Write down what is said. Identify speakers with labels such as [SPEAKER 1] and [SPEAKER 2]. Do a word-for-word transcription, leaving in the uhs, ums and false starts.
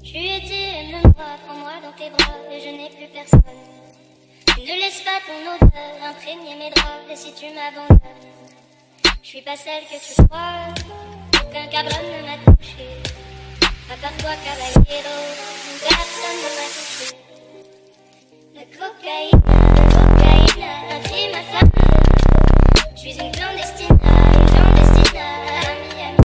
[SPEAKER 1] Tu étais, aime-moi, prends-moi dans tes bras, et je n'ai plus personne. Tu ne laisses pas ton odeur imprégner mes draps, et si tu m'abandonnes, je suis pas celle que tu crois, aucun cabron ne m'a touché. À part toi, caballero, personne ne m'a touché. La cocaïne.